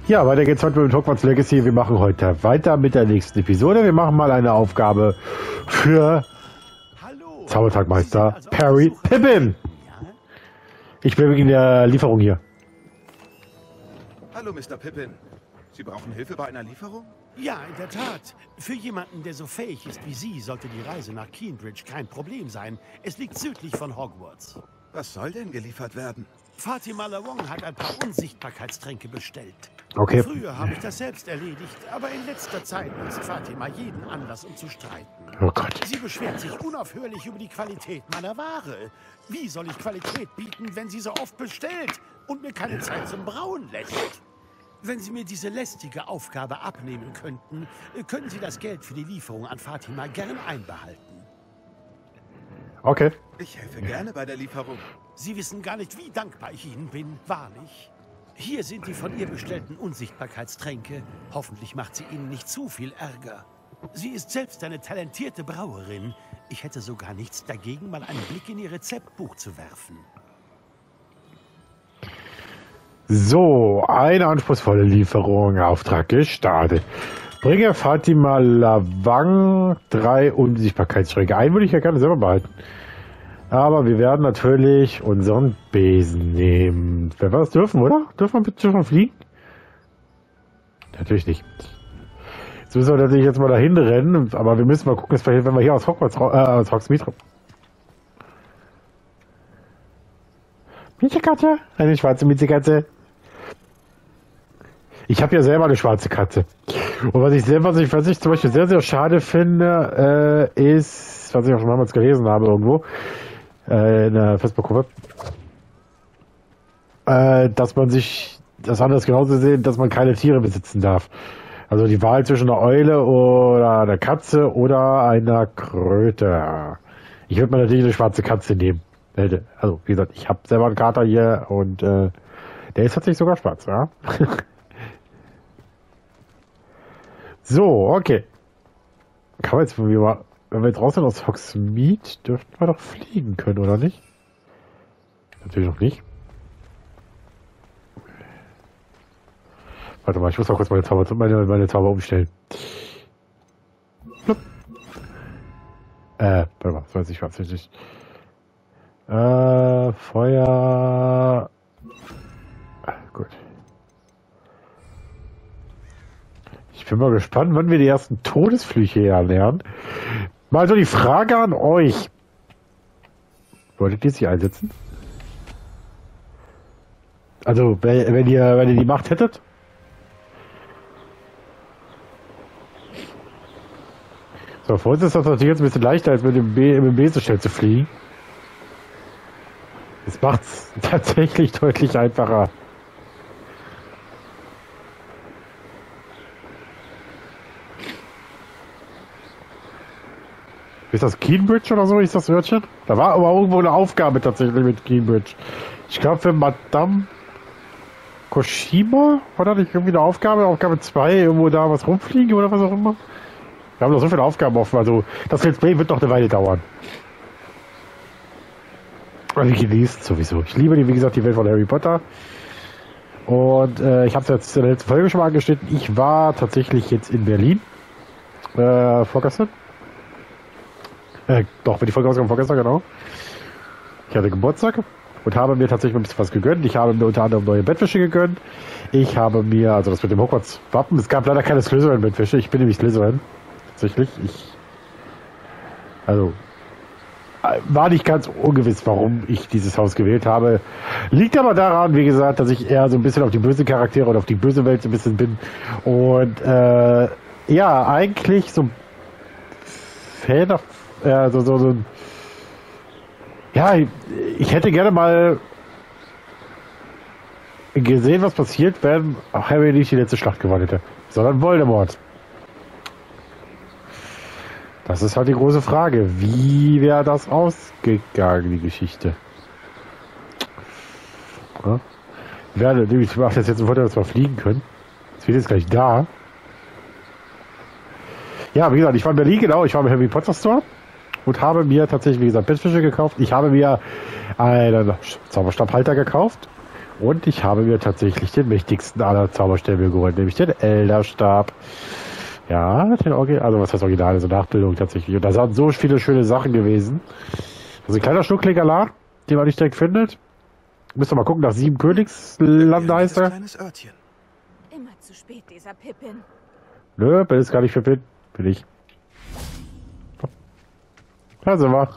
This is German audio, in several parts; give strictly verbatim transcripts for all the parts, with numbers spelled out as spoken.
Ja, weiter geht's heute mit Hogwarts Legacy. Wir machen heute weiter mit der nächsten Episode. Wir machen mal eine Aufgabe für Hallo, Zaubertagmeister also Perry Pippin. Ja? Ich bin wegen der Lieferung hier. Hallo, Mister Pippin. Sie brauchen Hilfe bei einer Lieferung? Ja, in der Tat. Für jemanden, der so fähig ist wie Sie, sollte die Reise nach Keenbridge kein Problem sein. Es liegt südlich von Hogwarts. Was soll denn geliefert werden? Fatima Lawong hat ein paar Unsichtbarkeitstränke bestellt. Okay. Früher habe ich das selbst erledigt, aber in letzter Zeit nutzt Fatima jeden Anlass, um zu streiten. Oh Gott. Sie beschwert sich unaufhörlich über die Qualität meiner Ware. Wie soll ich Qualität bieten, wenn sie so oft bestellt und mir keine Zeit zum Brauen lässt? Wenn Sie mir diese lästige Aufgabe abnehmen könnten, können Sie das Geld für die Lieferung an Fatima gern einbehalten. Okay. Ich helfe gerne bei der Lieferung. Sie wissen gar nicht, wie dankbar ich Ihnen bin, wahrlich. Hier sind die von ihr bestellten Unsichtbarkeitstränke. Hoffentlich macht sie Ihnen nicht zu viel Ärger. Sie ist selbst eine talentierte Brauerin. Ich hätte sogar nichts dagegen, mal einen Blick in ihr Rezeptbuch zu werfen. So, eine anspruchsvolle Lieferung, Auftrag gestartet. Bringe Fatima Lawong drei Unsichtbarkeitsschränke ein, würde ich ja gerne selber behalten. Aber wir werden natürlich unseren Besen nehmen. Wer war das? Dürfen, oder? Dürfen wir bitte schon fliegen? Natürlich nicht. Jetzt müssen wir natürlich jetzt mal dahin rennen, aber wir müssen mal gucken, dass wir, wenn wir hier aus Hogwarts, äh, aus Hogsmeade. Miezekatze? Eine schwarze Miezekatze. Ich habe ja selber eine schwarze Katze. Und was ich selber, was ich, was ich zum Beispiel sehr, sehr schade finde, äh, ist, was ich auch schon damals gelesen habe irgendwo, äh, in der Facebook-Gruppe, äh, dass man sich, das anders genauso sehen, dass man keine Tiere besitzen darf. Also die Wahl zwischen einer Eule oder einer Katze oder einer Kröte. Ich würde mal natürlich eine schwarze Katze nehmen. Also, wie gesagt, ich habe selber einen Kater hier und äh, der ist tatsächlich sogar schwarz, ja. So, okay. Kann man jetzt, wenn wir, wenn wir jetzt raus sind aus Hogsmeade, dürften wir doch fliegen können, oder nicht? Natürlich noch nicht. Warte mal, ich muss mal kurz meine Zauber, meine, meine Zauber umstellen. Plupp. Äh, warte mal, das weiß ich was nicht. Äh, Feuer. Gut. Ich bin mal gespannt, wann wir die ersten Todesflüche hier lernen. Mal so die Frage an euch. Wolltet ihr sie einsetzen? Also, wenn, wenn ihr, wenn ihr die Macht hättet? So, für uns ist das natürlich jetzt ein bisschen leichter, als mit dem B, mit dem B so schnell zu fliegen. Das macht's tatsächlich deutlich einfacher. Ist das Keenbridge oder so, ist das Wörtchen? Da war aber irgendwo eine Aufgabe tatsächlich mit Keenbridge. Ich glaube für Madame Koshima war da nicht irgendwie eine Aufgabe, Aufgabe zwei, irgendwo da was rumfliegen oder was auch immer. Wir haben noch so viele Aufgaben offen, also das Let's Play wird noch eine Weile dauern. Also ich genieße sowieso. Ich liebe die, wie gesagt, die Welt von Harry Potter. Und äh, ich habe es jetzt in der letzten Folge schon mal angeschnitten. Ich war tatsächlich jetzt in Berlin. Äh, vorgestern. Äh, doch, wenn die Folge rauskommt, vorgestern, genau. Ich hatte Geburtstag und habe mir tatsächlich ein bisschen was gegönnt. Ich habe mir unter anderem neue Bettwäsche gegönnt. Ich habe mir, also das mit dem Hogwarts-Wappen, es gab leider keine Slytherin-Bettwäsche. Ich bin nämlich Slytherin. Tatsächlich. Ich, also, war nicht ganz ungewiss, warum ich dieses Haus gewählt habe. Liegt aber daran, wie gesagt, dass ich eher so ein bisschen auf die böse Charaktere und auf die böse Welt so ein bisschen bin. Und äh, ja, eigentlich so Fan of, äh, so, so, so ja, ich hätte gerne mal gesehen, was passiert, wenn Harry nicht die letzte Schlacht gewonnen hätte, sondern Voldemort. Das ist halt die große Frage. Wie wäre das ausgegangen, die Geschichte? Ja. Ich werde, ich mache das jetzt sofort, dass wir fliegen können. Jetzt wird jetzt gleich da. Ja, wie gesagt, ich war in Berlin, genau. Ich war im Harry Potter Store und habe mir tatsächlich, wie gesagt, Bettwäsche gekauft. Ich habe mir einen Zauberstabhalter gekauft Und ich habe mir tatsächlich den mächtigsten aller Zauberstäbe geholt, nämlich den Elderstab. Ja, den Original, also was heißt Original, also Nachbildung tatsächlich. Und da sind so viele schöne Sachen gewesen. Also ein kleiner Schnuckliger, den man nicht direkt findet. Müsst ihr mal gucken, nach Sieben Königsland heißt er. Kleines Örtchen. Immer zu spät, dieser Pippin. Nö, bin jetzt gar nicht für Pin. Bin ich. Da sind wir.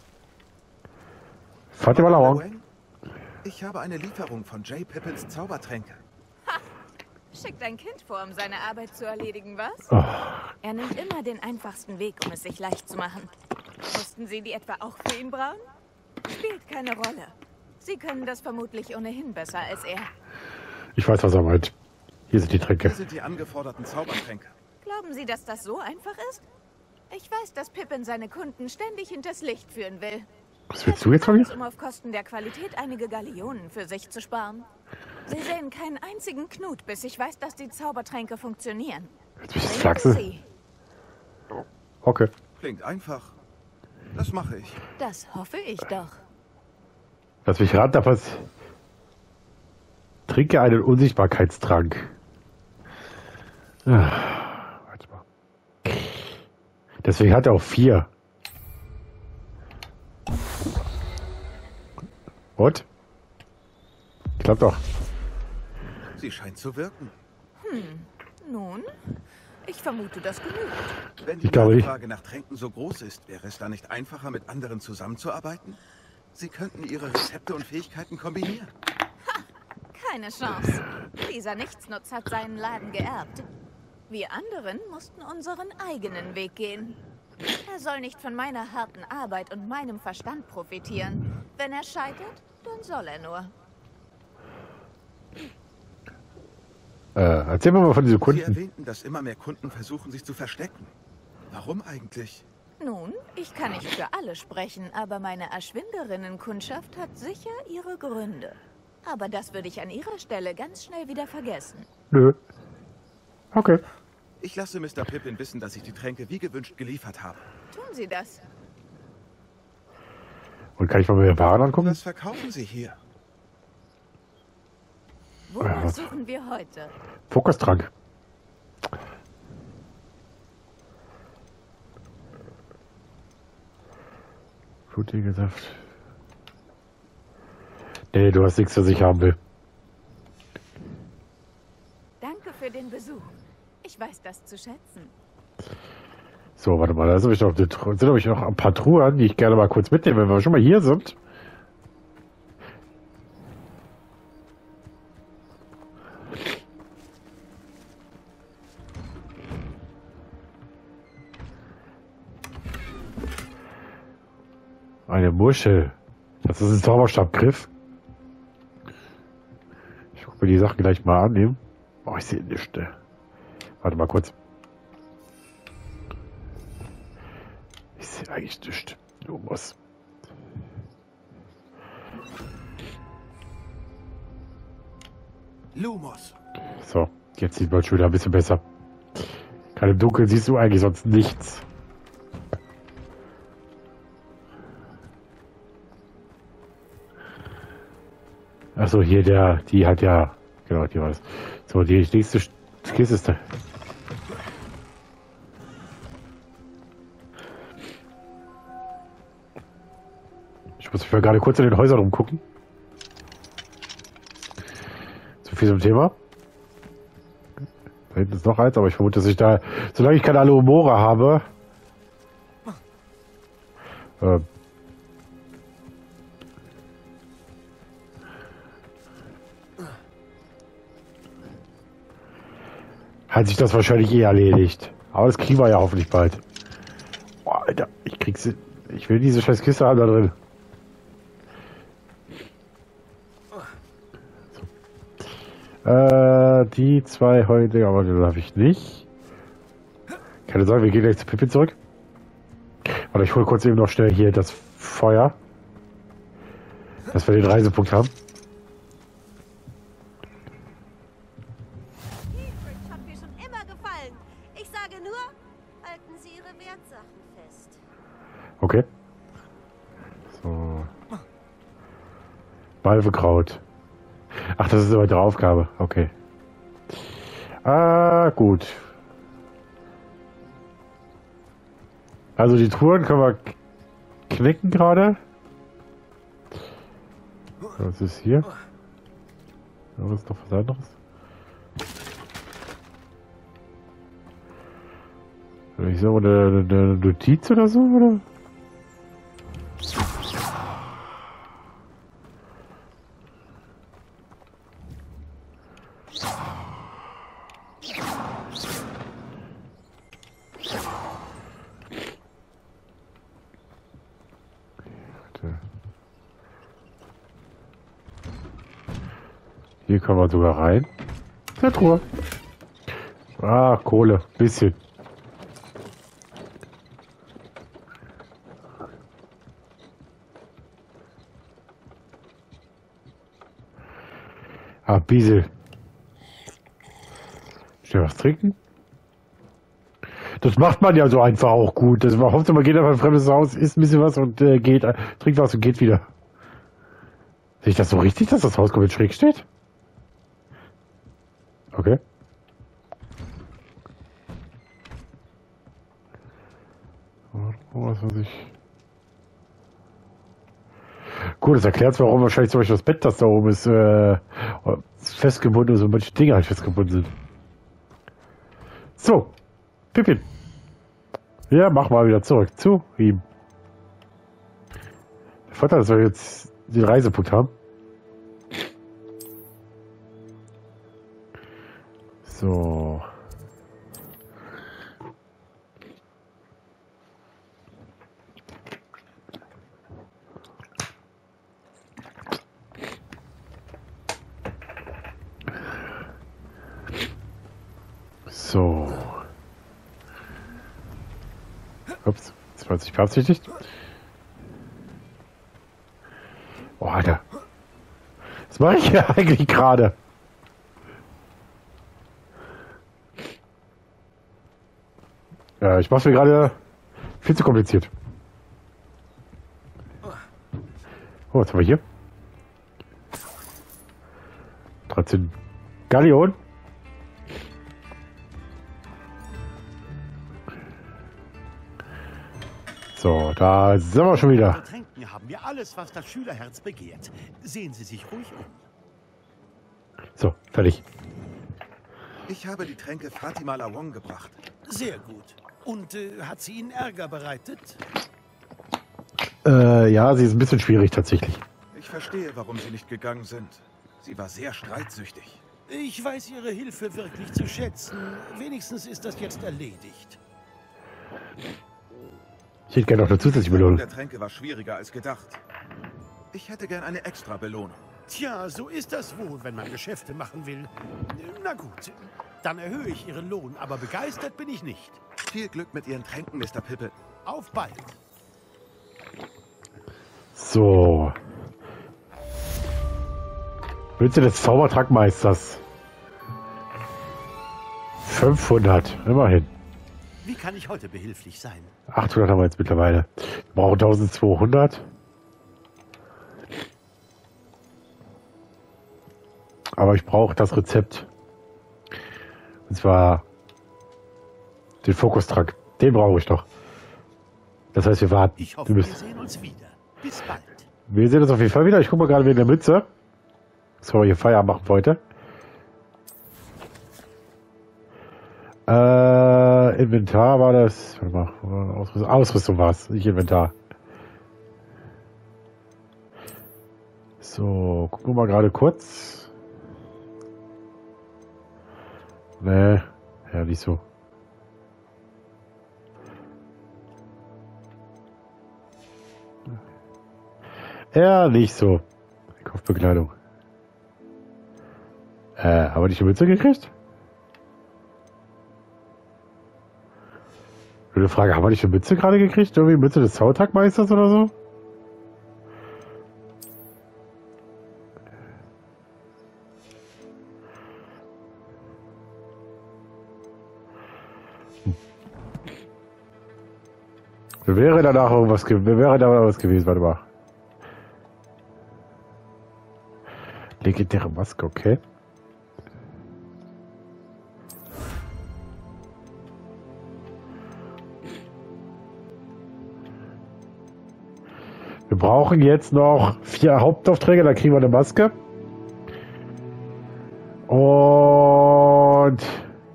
Fahrt ihr mal lang. Wang, ich habe eine Lieferung von J. Pippins Zaubertränke. Schickt ein Kind vor, um seine Arbeit zu erledigen, was? Oh, Er nimmt immer den einfachsten Weg, um es sich leicht zu machen. Mussten Sie die etwa auch für ihn brauen? Spielt keine Rolle. Sie können das vermutlich ohnehin besser als er. ich weiß, was er meint. Hier sind die Tränke. Hier sind die angeforderten Zaubertränke. Glauben Sie, dass das so einfach ist? Ich weiß, dass Pippin seine Kunden ständig hinters Licht führen will. Was willst du jetzt von mir? Um auf Kosten der Qualität einige Galeonen für sich zu sparen. Sie sehen keinen einzigen Knut, bis ich weiß, dass die Zaubertränke funktionieren. Jetzt bist du Bringen Flachse. Sie. Okay. Klingt einfach. Das mache ich. Das hoffe ich doch. Lass mich raten, aber was. Trinke einen Unsichtbarkeitstrank. Ah, warte mal. Deswegen hat er auch vier. Und? Ich glaube doch. Sie scheint zu wirken. Nun, ich vermute, das genügt. Wenn die Ich glaube nicht. Nachfrage nach Tränken so groß ist, wäre es da nicht einfacher, mit anderen zusammenzuarbeiten? Sie könnten ihre Rezepte und Fähigkeiten kombinieren. Keine Chance. Dieser Nichtsnutz hat seinen Laden geerbt. Wir anderen mussten unseren eigenen Weg gehen. Er soll nicht von meiner harten Arbeit und meinem Verstand profitieren. Wenn er scheitert, dann soll er nur. Äh, erzähl mir mal von diesen Sie Kunden. erwähnten, dass immer mehr Kunden versuchen, sich zu verstecken. Warum eigentlich? Nun, ich kann nicht für alle sprechen, aber meine Erschwinderinnenkundschaft hat sicher ihre Gründe. Aber das würde ich an ihrer Stelle ganz schnell wieder vergessen. Nö. Okay. Ich lasse Mister Pippin wissen, dass ich die Tränke wie gewünscht geliefert habe. Tun Sie das. Und kann ich mal mir Waren angucken? Was verkaufen Sie hier? Wonach Ja. suchen wir heute? Fokustrank. Blutiger Saft. Nee, du hast nichts, was ich haben will. Danke für den Besuch. Ich weiß das zu schätzen. So, warte mal, da sind noch, eine Tru- sind nämlich noch ein paar Truhen, die ich gerne mal kurz mitnehme, wenn wir schon mal hier sind. Eine Muschel. Das ist ein Zauberstabgriff. Ich gucke mir die Sachen gleich mal annehmen. Oh, ich sehe nichts. Warte mal kurz. Ich sehe eigentlich nichts. Du musst. Lumos. So, jetzt sieht man schon wieder ein bisschen besser. Gerade im Dunkeln siehst du eigentlich sonst nichts. Achso, hier der, die hat ja, genau, die war das. So, die nächste Kiste ist da. Ich muss mich mal gerade kurz in den Häusern umgucken. So viel zum Thema. Da hinten ist noch eins, aber ich vermute, dass ich da, solange ich keine Aluomora habe, ähm, hat sich das wahrscheinlich eh erledigt. Aber das kriegen wir ja hoffentlich bald. Boah, Alter, ich krieg sie. Ich will diese scheiß Kiste haben da drin. So. Äh, die zwei heute, aber die darf ich nicht. Keine Sorge, wir gehen gleich zu Pippin zurück. Warte, ich hole kurz eben noch schnell hier das Feuer. Dass wir den Reisepunkt haben. Heathbridge hat mir schon immer gefallen. Ich sage nur, halten Sie Ihre Wertsachen fest. Okay. So. Malvekraut. Ach, das ist eine weitere Aufgabe. Okay. Ah, gut. Also die Truhen können wir knicken gerade. Was ist hier? Ja, was ist doch was anderes? Ich sag mal, eine, eine Notiz oder so, oder? Hier kann man sogar rein. Eine Truhe. Ah, Kohle. Bisschen. Ah, Biesel. Schnell was trinken? Das macht man ja so einfach auch gut. Das, man hofft, man geht auf ein fremdes Haus, isst ein bisschen was und äh, geht, äh, trinkt was und geht wieder. Sehe ich das so richtig, dass das Haus komplett schräg steht? Okay. Was weiß ich. Gut, das erklärt warum wahrscheinlich zum Beispiel das Bett, das da oben ist, äh, festgebunden ist und manche Dinge halt festgebunden sind. So, Pippin. Ja, mach mal wieder zurück zu ihm. Der Vorteil, dass wir jetzt den Reisepunkt haben. So. So. Ups, das war jetzt nicht beabsichtigt. Oh, Alter. Was mache ich hier eigentlich gerade? Ja, ich mache mir gerade viel zu kompliziert. Oh, was haben wir hier? dreizehn Galleon. So, da sind wir schon wieder. Tränken haben wir alles, was das Schülerherz begehrt. Sehen Sie sich ruhig um. So, fertig. Ich habe die Tränke Fatima Lawong gebracht. Sehr gut. Und äh, hat sie Ihnen Ärger bereitet? Äh, ja, sie ist ein bisschen schwierig tatsächlich. Ich verstehe, warum Sie nicht gegangen sind. Sie war sehr streitsüchtig. Ich weiß Ihre Hilfe wirklich zu schätzen. Wenigstens ist das jetzt erledigt. Ich hätte gerne noch eine zusätzliche Belohnung. Der Tränke war schwieriger als gedacht. Ich hätte gern eine extra Belohnung. Tja, so ist das wohl, wenn man Geschäfte machen will. Na gut, dann erhöhe ich Ihren Lohn, aber begeistert bin ich nicht. Viel Glück mit Ihren Tränken, Mister Pippin. Auf bald. So. Münze des Zaubertrankmeisters. fünfhundert, immerhin. Wie kann ich heute behilflich sein? achthundert haben wir jetzt mittlerweile. Wir brauchen eintausendzweihundert. Aber ich brauche das Rezept. Und zwar den Fokustrank. Den brauche ich doch. Das heißt, wir warten. Ich hoffe, wir, wir müssen. sehen uns wieder. Bis bald. Wir sehen uns auf jeden Fall wieder. Ich gucke mal gerade wegen der Mütze. Das wollen wir hier Feierabend machen heute. Äh, Inventar war das. Warte mal, Ausrüstung, Ausrüstung war es, nicht Inventar. So, gucken wir mal gerade kurz. Nee, ja, nicht so. Ja, nicht so. Kopfbekleidung. Äh, aber nicht die Mütze gekriegt? Eine Frage, haben wir nicht eine Mütze gerade gekriegt? Irgendwie Mütze des Zaubertrankmeisters oder so? Hm. Wäre danach irgendwas gewesen? Wäre da was gewesen? Warte mal. Legendäre Maske, okay. Wir brauchen jetzt noch vier Hauptaufträge, dann kriegen wir eine Maske. Und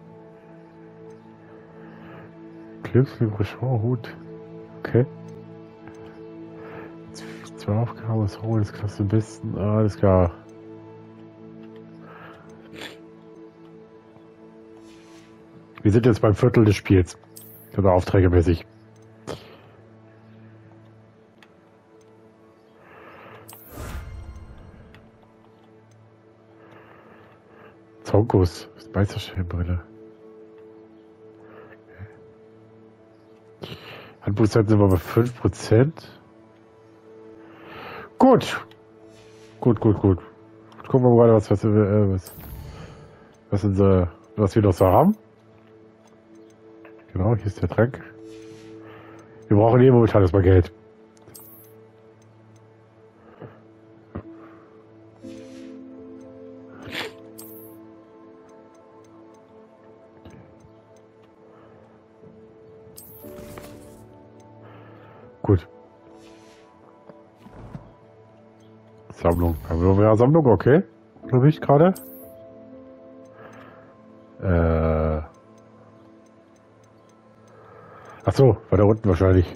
Hut. Okay. Zwei Aufgaben, das Roll, das Klasse besten. Alles klar. Wir sind jetzt beim Viertel des Spiels. Also aufträgemäßig. Zonkus, Meisterstellenbrille. Okay. Handbuchzeit sind wir bei fünf Prozent. Gut. Gut, gut, gut. Gucken wir mal, was, was, äh, was, was, unser, was wir noch so haben. Genau, hier ist der Trank. Wir brauchen eh momentan erstmal Geld. Gut. Sammlung. Haben wir noch mehr Sammlung? Okay. Glaube ich gerade. Äh. Ach so, war da unten wahrscheinlich.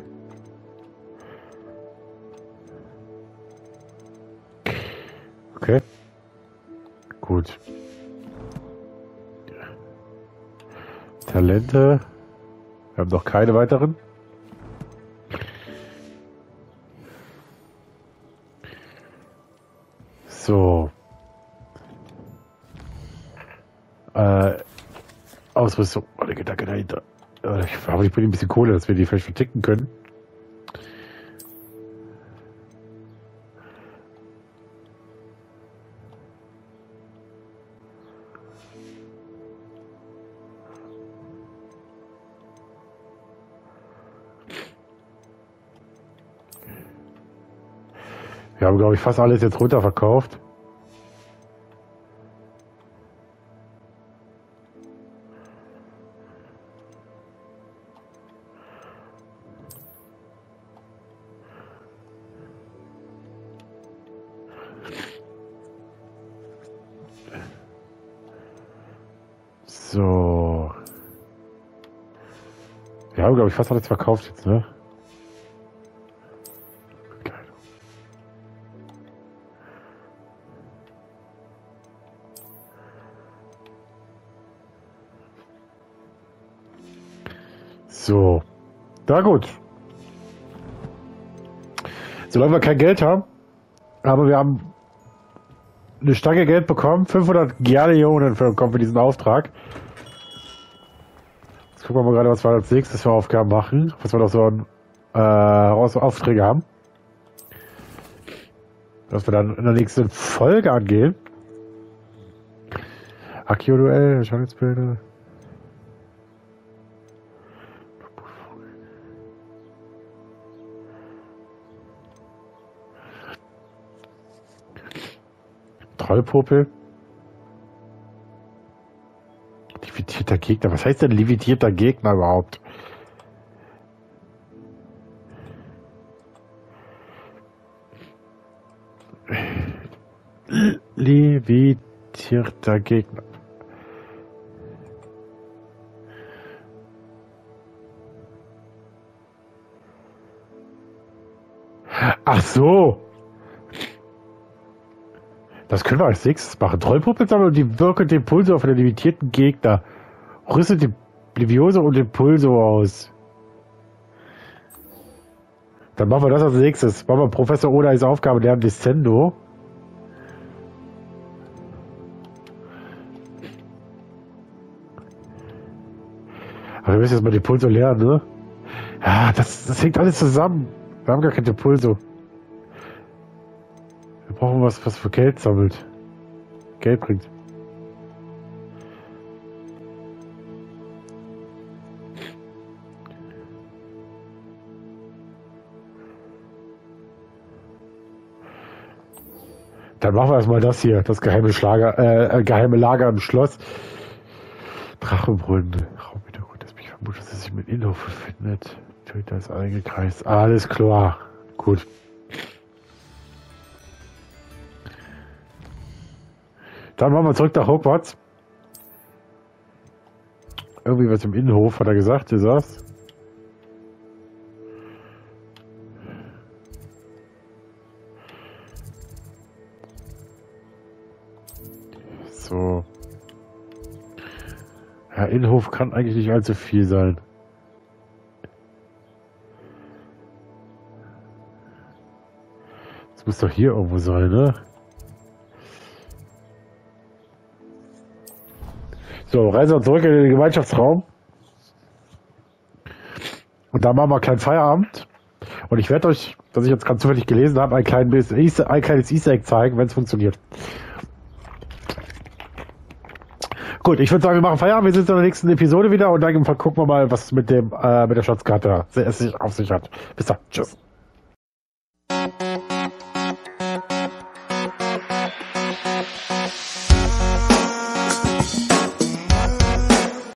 Okay. Gut. Talente. Wir haben noch keine weiteren. So. Äh, Ausrüstung. Oh, der Gedanke dahinter. Äh, ich habe ich bin ein bisschen Kohle, dass wir die vielleicht verticken können. Wir haben, glaube ich, fast alles jetzt runterverkauft. So. Wir haben, glaube ich, fast alles verkauft jetzt, ne? So. Na gut. Solange wir kein Geld haben, aber wir haben eine Stange Geld bekommen, fünfhundert Gallionen bekommen für diesen Auftrag. Jetzt gucken wir mal gerade, was wir als nächstes für Aufgaben machen, was wir noch so an äh, Aufträge haben. Dass wir dann in der nächsten Folge angehen. Akio-Duell, Schauungsbilder. Trollpopel. Limitierter Gegner. Was heißt denn limitierter Gegner überhaupt? Limitierter Gegner. Ach so. Das können wir als nächstes machen. Trollpuppe sammeln und die wirken den Pulso auf den limitierten Gegner. Rüstet die Levioso und den Pulso aus. Dann machen wir das als nächstes. Machen wir Professor Oda als Aufgabe lernen Descendo. Aber wir müssen jetzt mal den Pulso lernen, ne? Ja, das, das hängt alles zusammen. Wir haben gar keine Pulso. Wir brauchen was, was für Geld sammelt. Geld bringt. Dann machen wir erstmal das hier, das geheime Schlager, äh, geheime Lager im Schloss. Drachenbrunnen. Raumhintergrund, das mich vermutet, dass es sich mit Innenhof befindet. Töter ist eingekreist. Alles klar. Gut. Dann machen wir zurück nach Hogwarts. Irgendwie was im Innenhof, hat er gesagt, ist das? So. Ja, Innenhof kann eigentlich nicht allzu viel sein. Das muss doch hier irgendwo sein, ne? So, reisen wir zurück in den Gemeinschaftsraum. Und da machen wir einen kleinen Feierabend. Und ich werde euch, dass ich jetzt gerade zufällig gelesen habe, ein, klein bisschen, ein kleines Easter Egg zeigen, wenn es funktioniert. Gut, ich würde sagen, wir machen Feierabend. Wir sind in der nächsten Episode wieder und dann gucken wir mal, was mit dem äh, mit der Schatzkarte auf sich hat. Bis dann. Tschüss.